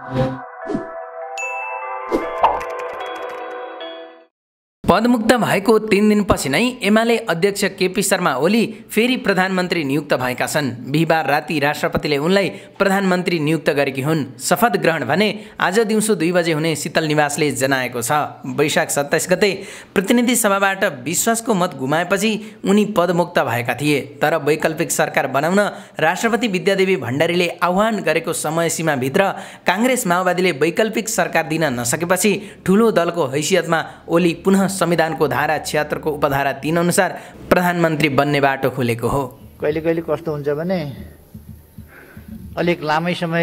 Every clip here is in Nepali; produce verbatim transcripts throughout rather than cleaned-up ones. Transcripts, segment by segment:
पदमुक्त भएको तीन दिनपछि नै एमाले अध्यक्ष केपी शर्मा ओली फेरि प्रधानमन्त्री नियुक्त भएका छन्। बिहिबार राति राष्ट्रपतिले उनलाई प्रधानमन्त्री नियुक्त गरेकी हुन्। शपथ ग्रहण भने आज दिउँसो दुई बजे हुने शीतल निवासले जनाएको छ। वैशाख सत्ताइस गते प्रतिनिधि सभाबाट विश्वासको मत गुमाएपछि उनी पदमुक्त भएका थिए। तर वैकल्पिक सरकार बनाउन राष्ट्रपति विद्यादेवी भण्डारीले आह्वान गरेको समय सीमाभित्र काङ्ग्रेस माओवादीले वैकल्पिक सरकार दिन नसकेपछि ठूलो दलको हैसियतमा ओली पुनः संविधानको धारा छिहत्तर को उपधारा तीन अनुसार प्रधानमन्त्री बन्ने बाटो खुलेको हो। कहिले कहिले कस्तो हुन्छ भने अलिक लामै समय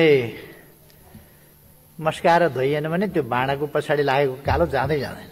मस्काएर धोइएन भने त्यो भाँडाको पछाडि लागेको कालो जाँदै जाँदैन,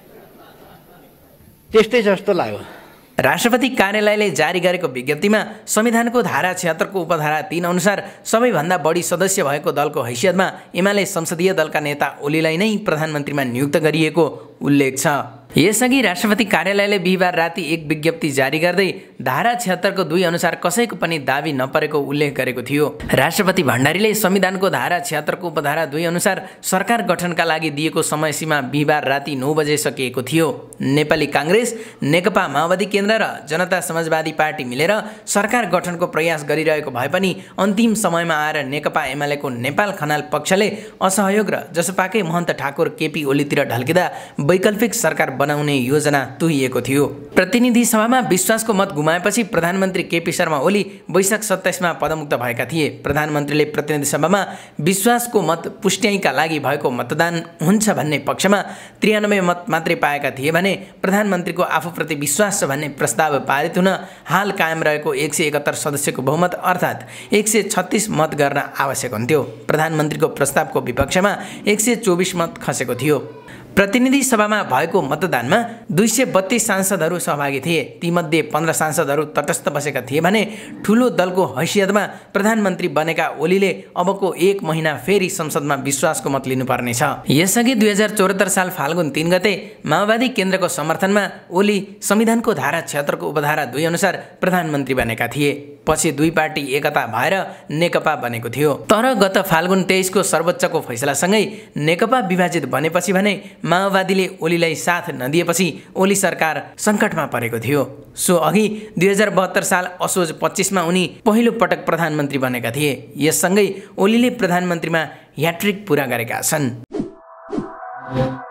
त्यस्तै जस्तो लाग्यो। राष्ट्रपति कार्यालयले जारी गरेको विज्ञप्तिमा संविधानको धारा छिहत्तर को उपधारा तीन अनुसार सबैभन्दा बढी सदस्य भएको दलको हैसियतमा एमाले संसदीय दलका नेता ओलीलाई नै प्रधानमन्त्रीमा नियुक्त गरिएको उल्लेख छ। यसअघि राष्ट्रपति कार्यालयले बिहिबार राति एक विज्ञप्ति जारी गर्दै धारा छिहत्तर को दुई अनुसार कसैको पनि दाबी नपरेको उल्लेख गरेको थियो। राष्ट्रपति भण्डारीले संविधानको धारा छिहत्तर को उपधारा दुई अनुसार सरकार गठनका लागि दिएको समय सीमा बिहिबार राति नौ बजे सकिएको थियो। नेपाली काङ्ग्रेस, नेकपा माओवादी केन्द्र र जनता समाजवादी पार्टी मिलेर सरकार गठनको प्रयास गरिरहेको भए पनि अन्तिम समयमा आएर नेकपा एमालेको नेपाल खनाल पक्षले असहयोग र जसपाकै महन्त ठाकुर केपी ओलीतिर ढल्किँदा वैकल्पिक सरकार बनाउने योजना तुहिएको थियो। प्रतिनिधि सभामा विश्वासको मत गुमाएपछि प्रधानमन्त्री केपी शर्मा ओली वैशाख सत्ताइसमा पदमुक्त भएका थिए। प्रधानमन्त्रीले प्रतिनिधि सभामा विश्वासको मत पुष्ट्याइका लागि भएको मतदान हुन्छ भन्ने पक्षमा त्रियानब्बे मत मात्रै पाएका थिए भने प्रधानमन्त्रीको आफूप्रति विश्वास छ भन्ने प्रस्ताव पारित हुन हाल कायम रहेको एक सय एकहत्तर सदस्यको बहुमत अर्थात् एक सय छत्तीस मत गर्न आवश्यक हुन्थ्यो। प्रधानमन्त्रीको प्रस्तावको विपक्षमा एक सय चौबिस मत खसेको थियो। प्रतिनिधि सभामा भएको मतदानमा दुई सय बत्तीस सांसदहरू सहभागी थिए। तीमध्ये पन्ध्र सांसदहरू तटस्थ बसेका थिए भने ठूलो दलको हैसियतमा प्रधानमन्त्री बनेका ओलीले अबको एक महिना फेरि संसदमा विश्वासको मत लिनुपर्नेछ। यसअघि दुई हजार चौहत्तर साल फाल्गुन तीन गते माओवादी केन्द्रको समर्थनमा ओली संविधानको धारा छिहत्तर को उपधारा दुई अनुसार प्रधानमन्त्री बनेका थिए। पछि दुई पार्टी एकता भएर नेकपा बनेको थियो। तर गत फाल्गुन तेइस को सर्वोच्चको फैसलासँगै नेकपा विभाजित बनेपछि भने माओवादीले ओलीलाई साथ नदिएपछि ओली सरकार सङ्कटमा परेको थियो। सो अघि दुई हजार बहत्तर साल असोज पच्चिसमा उनी पहिलो पटक प्रधानमन्त्री बनेका थिए। यससँगै ओलीले प्रधानमन्त्रीमा ह्याट्रिक पुरा गरेका छन्।